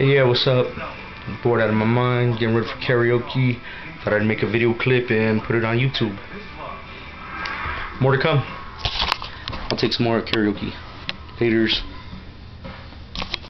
Hey, yeah, what's up? Bored out of my mind, getting ready for karaoke. Thought I'd make a video clip and put it on YouTube. More to come. I'll take some more at karaoke. Haters.